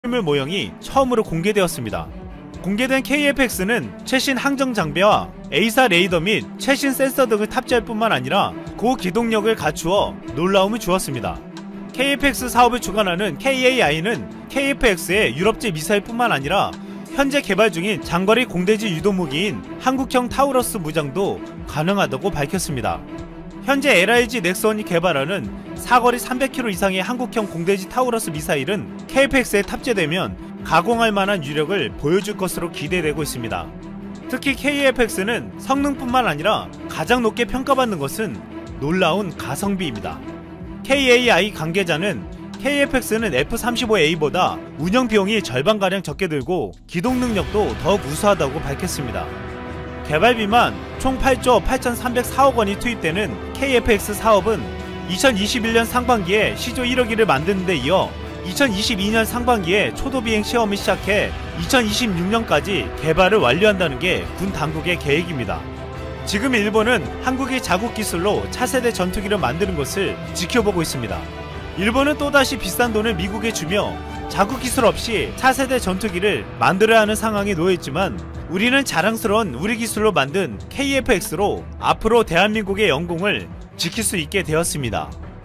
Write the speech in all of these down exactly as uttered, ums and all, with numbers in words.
실물 모형이 처음으로 공개되었습니다. 공개된 케이에프엑스는 최신 항정 장비와 에이사 레이더 및 최신 센서 등을 탑재할 뿐만 아니라 고기동력을 갖추어 놀라움을 주었습니다. 케이에프엑스 사업을 주관하는 케이에이아이는 케이에프엑스의 유럽제 미사일 뿐만 아니라 현재 개발 중인 장거리 공대지 유도무기인 한국형 타우러스 무장도 가능하다고 밝혔습니다. 현재 엘아이지 넥스원이 개발하는 사거리 삼백 킬로미터 이상의 한국형 공대지 타우러스 미사일은 케이에프엑스에 탑재되면 가공할 만한 유력을 보여줄 것으로 기대되고 있습니다. 특히 케이에프엑스는 성능뿐만 아니라 가장 높게 평가받는 것은 놀라운 가성비입니다. 케이에이아이 관계자는 케이에프엑스는 에프 삼십오 에이보다 운영 비용이 절반가량 적게 들고 기동 능력도 더욱 우수하다고 밝혔습니다. 개발비만 총 팔조 팔천삼백사억 원이 투입되는 케이에프엑스 사업은 이천이십일 년 상반기에 시조 일억일을 만드는 데 이어 이천이십이 년 상반기에 초도 비행 시험을 시작해 이천이십육 년까지 개발을 완료한다는 게 군 당국의 계획입니다. 지금 일본은 한국의 자국 기술로 차세대 전투기를 만드는 것을 지켜보고 있습니다. 일본은 또다시 비싼 돈을 미국에 주며 자국 기술 없이 차세대 전투기를 만들어야 하는 상황에 놓여있지만 우리는 자랑스러운 우리 기술로 만든 케이에프엑스로 앞으로 대한민국의 영공을 지킬 수 있게 되었습니다.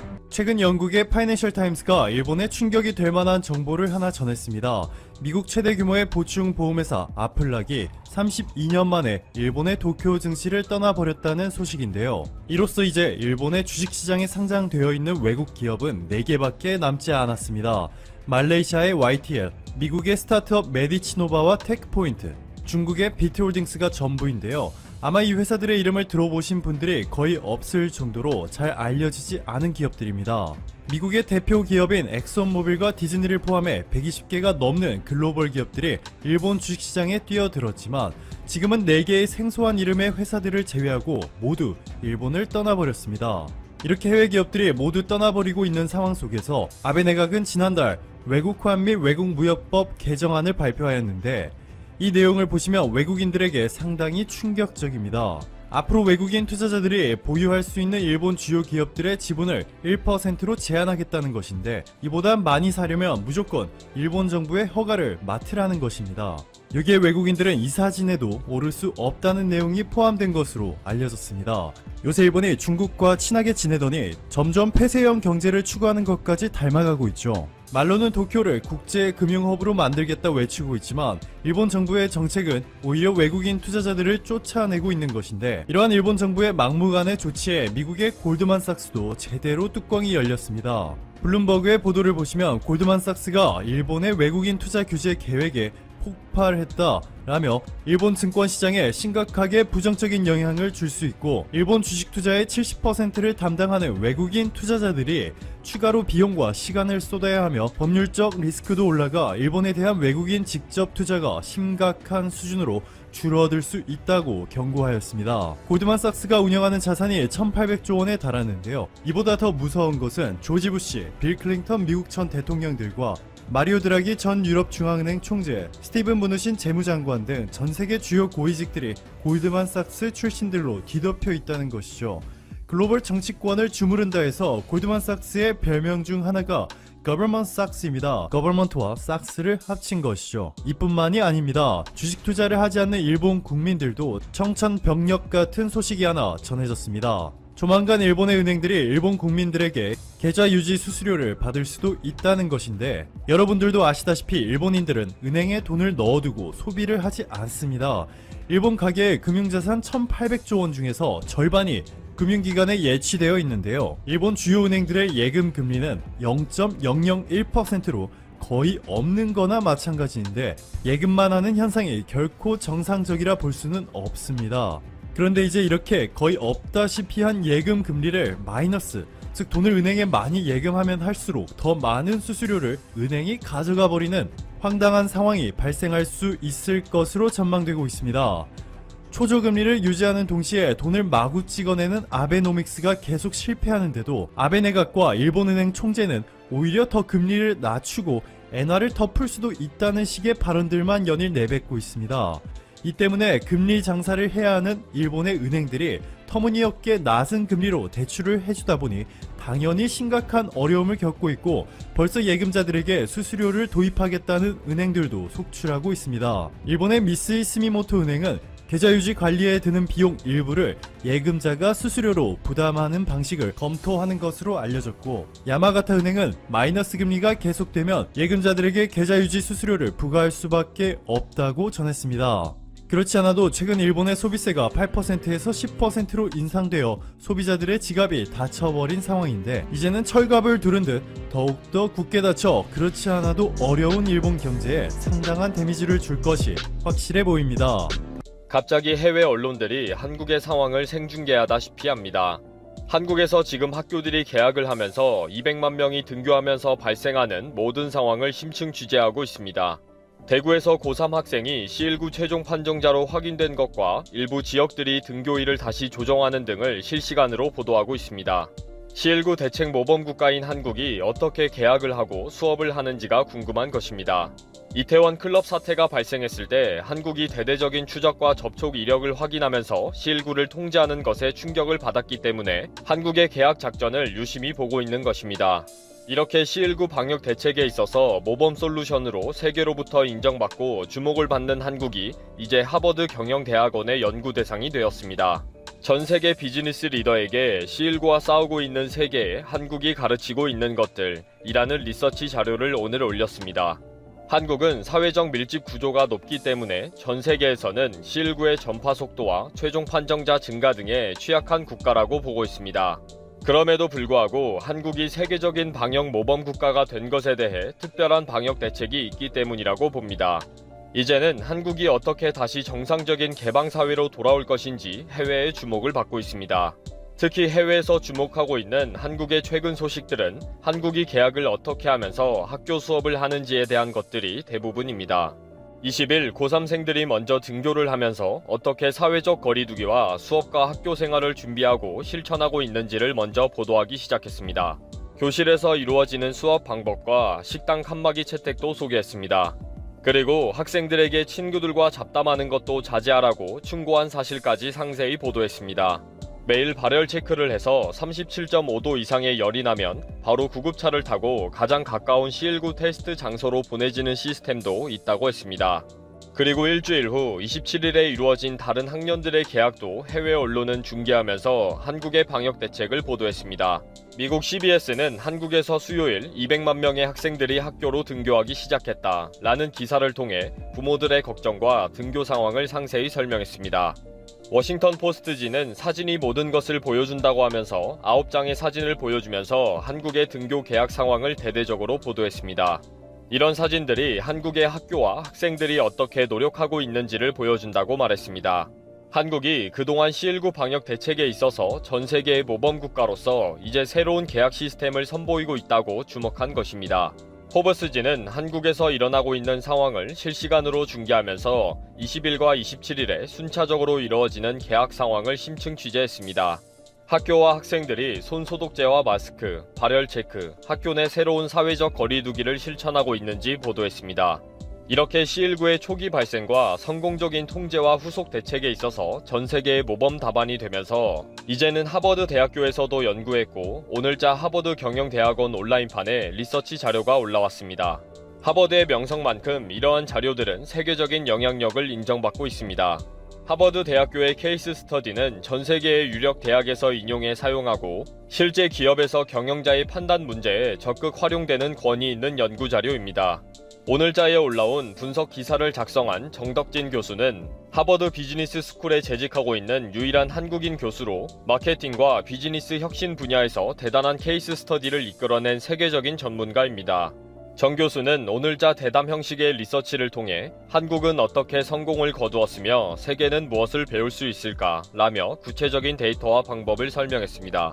최근 영국의 파이낸셜 타임스가 일본에 충격이 될 만한 정보를 하나 전했습니다. 미국 최대 규모의 보충 보험회사 아플락이 삼십이 년 만에 일본의 도쿄 증시를 떠나버렸다는 소식인데요. 이로써 이제 일본의 주식시장에 상장되어 있는 외국 기업은 네 개밖에 남지 않았습니다. 말레이시아의 와이티엘, 미국의 스타트업 메디치노바와 테크포인트, 중국의 비트홀딩스가 전부인데요. 아마 이 회사들의 이름을 들어보신 분들이 거의 없을 정도로 잘 알려지지 않은 기업들입니다. 미국의 대표 기업인 엑손모빌과 디즈니를 포함해 백이십 개가 넘는 글로벌 기업들이 일본 주식시장에 뛰어들었지만 지금은 네 개의 생소한 이름의 회사들을 제외하고 모두 일본을 떠나버렸습니다. 이렇게 해외 기업들이 모두 떠나버리고 있는 상황 속에서 아베 내각은 지난달 외국 호환 및 외국 무역법 개정안을 발표하였는데 이 내용을 보시면 외국인들에게 상당히 충격적입니다. 앞으로 외국인 투자자들이 보유할 수 있는 일본 주요 기업들의 지분을 일 퍼센트로 제한하겠다는 것인데 이보다 많이 사려면 무조건 일본 정부의 허가를 맡으라는 것입니다. 여기에 외국인들은 이 사진에도 오를 수 없다는 내용이 포함된 것으로 알려졌습니다. 요새 일본이 중국과 친하게 지내더니 점점 폐쇄형 경제를 추구하는 것까지 닮아가고 있죠. 말로는 도쿄를 국제금융허브로 만들겠다 외치고 있지만 일본 정부의 정책은 오히려 외국인 투자자들을 쫓아내고 있는 것인데 이러한 일본 정부의 막무가내 조치에 미국의 골드만삭스도 제대로 뚜껑이 열렸습니다. 블룸버그의 보도를 보시면 골드만삭스가 일본의 외국인 투자 규제 계획에 폭발했다 라며 일본 증권시장에 심각하게 부정적인 영향을 줄 수 있고 일본 주식 투자의 칠십 퍼센트를 담당하는 외국인 투자자들이 추가로 비용과 시간을 쏟아야 하며 법률적 리스크도 올라가 일본에 대한 외국인 직접 투자가 심각한 수준으로 줄어들 수 있다고 경고하였습니다. 골드만삭스가 운영하는 자산이 천팔백조 원에 달하는데요. 이보다 더 무서운 것은 조지 부시, 빌 클린턴 미국 전 대통령들과 마리오 드라기 전 유럽중앙은행 총재, 스티븐 무누신 재무장관 등 전세계 주요 고위직들이 골드만삭스 출신들로 뒤덮여 있다는 것이죠. 글로벌 정치권을 주무른다 해서 골드만삭스의 별명 중 하나가 Government Sachs입니다. Government와 Sachs를 합친 것이죠. 이뿐만이 아닙니다. 주식 투자를 하지 않는 일본 국민들도 청천벽력 같은 소식이 하나 전해졌습니다. 조만간 일본의 은행들이 일본 국민들에게 계좌 유지 수수료를 받을 수도 있다는 것인데 여러분들도 아시다시피 일본인들은 은행에 돈을 넣어두고 소비를 하지 않습니다. 일본 가계의 금융자산 천팔백조 원 중에서 절반이 금융기관에 예치되어 있는데요. 일본 주요 은행들의 예금 금리는 영 점 영영일 퍼센트로 거의 없는 거나 마찬가지인데 예금만 하는 현상이 결코 정상적이라 볼 수는 없습니다. 그런데 이제 이렇게 거의 없다시피 한 예금 금리를 마이너스, 즉 돈을 은행에 많이 예금하면 할수록 더 많은 수수료를 은행이 가져가 버리는 황당한 상황이 발생할 수 있을 것으로 전망되고 있습니다. 초저금리를 유지하는 동시에 돈을 마구 찍어내는 아베노믹스가 계속 실패하는데도 아베 내각과 일본은행 총재는 오히려 더 금리를 낮추고 엔화를 더 풀 수도 있다는 식의 발언들만 연일 내뱉고 있습니다. 이 때문에 금리 장사를 해야 하는 일본의 은행들이 터무니없게 낮은 금리로 대출을 해주다 보니 당연히 심각한 어려움을 겪고 있고, 벌써 예금자들에게 수수료를 도입하겠다는 은행들도 속출하고 있습니다. 일본의 미쓰이 스미모토 은행은 계좌 유지 관리에 드는 비용 일부를 예금자가 수수료로 부담하는 방식을 검토하는 것으로 알려졌고, 야마가타 은행은 마이너스 금리가 계속되면 예금자들에게 계좌 유지 수수료를 부과할 수밖에 없다고 전했습니다. 그렇지 않아도 최근 일본의 소비세가 팔 퍼센트에서 십 퍼센트로 인상되어 소비자들의 지갑이 닫혀버린 상황인데, 이제는 철갑을 두른 듯 더욱더 굳게 닫혀 그렇지 않아도 어려운 일본 경제에 상당한 데미지를 줄 것이 확실해 보입니다. 갑자기 해외 언론들이 한국의 상황을 생중계하다시피 합니다. 한국에서 지금 학교들이 개학을 하면서 이백만 명이 등교하면서 발생하는 모든 상황을 심층 취재하고 있습니다. 대구에서 고삼 학생이 시일구 최종 판정자로 확인된 것과 일부 지역들이 등교일을 다시 조정하는 등을 실시간으로 보도하고 있습니다. 시일구 대책 모범 국가인 한국이 어떻게 개학을 하고 수업을 하는지가 궁금한 것입니다. 이태원 클럽 사태가 발생했을 때 한국이 대대적인 추적과 접촉 이력을 확인하면서 시일구를 통제하는 것에 충격을 받았기 때문에 한국의 개학 작전을 유심히 보고 있는 것입니다. 이렇게 시일구 방역 대책에 있어서 모범 솔루션으로 세계로부터 인정받고 주목을 받는 한국이 이제 하버드 경영대학원의 연구 대상이 되었습니다. 전 세계 비즈니스 리더에게 시일구와 싸우고 있는 세계에 한국이 가르치고 있는 것들이라는 리서치 자료를 오늘 올렸습니다. 한국은 사회적 밀집 구조가 높기 때문에 전 세계에서는 시일구의 전파 속도와 최종 판정자 증가 등에 취약한 국가라고 보고 있습니다. 그럼에도 불구하고 한국이 세계적인 방역 모범 국가가 된 것에 대해 특별한 방역 대책이 있기 때문이라고 봅니다. 이제는 한국이 어떻게 다시 정상적인 개방사회로 돌아올 것인지 해외의 주목을 받고 있습니다. 특히 해외에서 주목하고 있는 한국의 최근 소식들은 한국이 개학을 어떻게 하면서 학교 수업을 하는지에 대한 것들이 대부분입니다. 이십 일 고삼생들이 먼저 등교를 하면서 어떻게 사회적 거리두기와 수업과 학교 생활을 준비하고 실천하고 있는지를 먼저 보도하기 시작했습니다. 교실에서 이루어지는 수업 방법과 식당 칸막이 채택도 소개했습니다. 그리고 학생들에게 친구들과 잡담하는 것도 자제하라고 충고한 사실까지 상세히 보도했습니다. 매일 발열 체크를 해서 삼십칠 점 오 도 이상의 열이 나면 바로 구급차를 타고 가장 가까운 시일구 테스트 장소로 보내지는 시스템도 있다고 했습니다. 그리고 일주일 후 이십칠 일에 이루어진 다른 학년들의 개학도 해외 언론은 중계하면서 한국의 방역 대책을 보도했습니다. 미국 씨비에스는 한국에서 수요일 이백만 명의 학생들이 학교로 등교하기 시작했다 라는 기사를 통해 부모들의 걱정과 등교 상황을 상세히 설명했습니다. 워싱턴 포스트지는 사진이 모든 것을 보여준다고 하면서 아홉 장의 사진을 보여주면서 한국의 등교 개학 상황을 대대적으로 보도했습니다. 이런 사진들이 한국의 학교와 학생들이 어떻게 노력하고 있는지를 보여준다고 말했습니다. 한국이 그동안 시일구 방역 대책에 있어서 전 세계의 모범 국가로서 이제 새로운 개학 시스템을 선보이고 있다고 주목한 것입니다. 포브스지는 한국에서 일어나고 있는 상황을 실시간으로 중계하면서 이십 일과 이십칠 일에 순차적으로 이루어지는 개학 상황을 심층 취재했습니다. 학교와 학생들이 손소독제와 마스크, 발열 체크, 학교 내 새로운 사회적 거리두기를 실천하고 있는지 보도했습니다. 이렇게 시일구의 초기 발생과 성공적인 통제와 후속 대책에 있어서 전 세계의 모범 답안이 되면서 이제는 하버드 대학교에서도 연구했고 오늘자 하버드 경영대학원 온라인판에 리서치 자료가 올라왔습니다. 하버드의 명성만큼 이러한 자료들은 세계적인 영향력을 인정받고 있습니다. 하버드 대학교의 케이스 스터디는 전 세계의 유력 대학에서 인용해 사용하고 실제 기업에서 경영자의 판단 문제에 적극 활용되는 권위 있는 연구 자료입니다. 오늘자에 올라온 분석 기사를 작성한 정덕진 교수는 하버드 비즈니스 스쿨에 재직하고 있는 유일한 한국인 교수로 마케팅과 비즈니스 혁신 분야에서 대단한 케이스 스터디를 이끌어낸 세계적인 전문가입니다. 정 교수는 오늘자 대담 형식의 리서치를 통해 한국은 어떻게 성공을 거두었으며 세계는 무엇을 배울 수 있을까 라며 구체적인 데이터와 방법을 설명했습니다.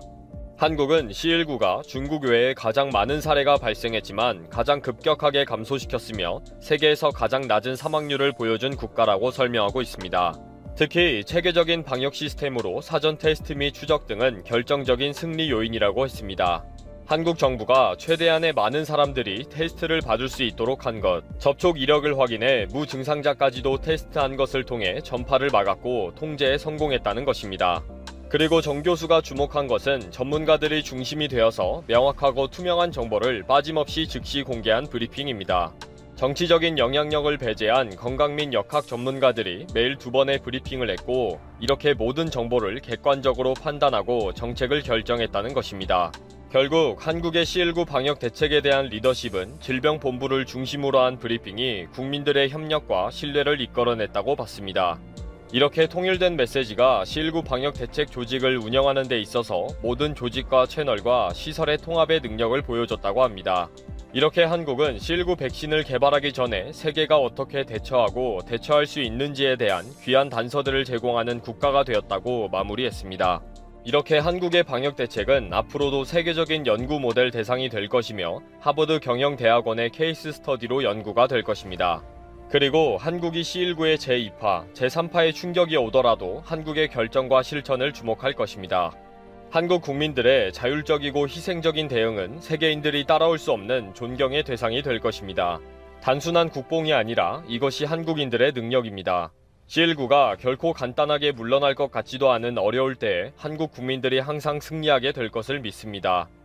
한국은 시일구가 중국 외에 가장 많은 사례가 발생했지만 가장 급격하게 감소시켰으며 세계에서 가장 낮은 사망률을 보여준 국가라고 설명하고 있습니다. 특히 체계적인 방역 시스템으로 사전 테스트 및 추적 등은 결정적인 승리 요인이라고 했습니다. 한국 정부가 최대한의 많은 사람들이 테스트를 받을 수 있도록 한 것, 접촉 이력을 확인해 무증상자까지도 테스트한 것을 통해 전파를 막았고 통제에 성공했다는 것입니다. 그리고 정 교수가 주목한 것은 전문가들이 중심이 되어서 명확하고 투명한 정보를 빠짐없이 즉시 공개한 브리핑입니다. 정치적인 영향력을 배제한 건강 및 역학 전문가들이 매일 두 번의 브리핑을 했고 이렇게 모든 정보를 객관적으로 판단하고 정책을 결정했다는 것입니다. 결국 한국의 시일구 방역 대책에 대한 리더십은 질병본부를 중심으로 한 브리핑이 국민들의 협력과 신뢰를 이끌어냈다고 봤습니다. 이렇게 통일된 메시지가 시일구 방역 대책 조직을 운영하는 데 있어서 모든 조직과 채널과 시설의 통합의 능력을 보여줬다고 합니다. 이렇게 한국은 시일구 백신을 개발하기 전에 세계가 어떻게 대처하고 대처할 수 있는지에 대한 귀한 단서들을 제공하는 국가가 되었다고 마무리했습니다. 이렇게 한국의 방역 대책은 앞으로도 세계적인 연구 모델 대상이 될 것이며 하버드 경영대학원의 케이스 스터디로 연구가 될 것입니다. 그리고 한국이 시일구의 제이 파, 제삼 파의 충격이 오더라도 한국의 결정과 실천을 주목할 것입니다. 한국 국민들의 자율적이고 희생적인 대응은 세계인들이 따라올 수 없는 존경의 대상이 될 것입니다. 단순한 국뽕이 아니라 이것이 한국인들의 능력입니다. 시일구가 결코 간단하게 물러날 것 같지도 않은 어려울 때에 한국 국민들이 항상 승리하게 될 것을 믿습니다.